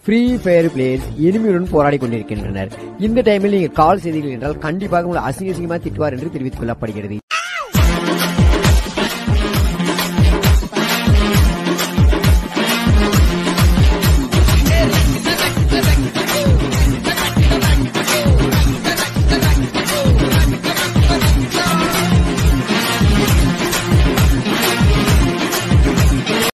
Free fire players எனிமியுடன் போராடி கொண்டிருக்கின்றனர். இந்த டைமில் நீங்க கால் செய்தீர்கள் என்றால் கண்டிப்பாக உங்களை அசிங்கமா திட்டுவார் என்று தெரிவித்துக் கொள்ளப்படுகிறது.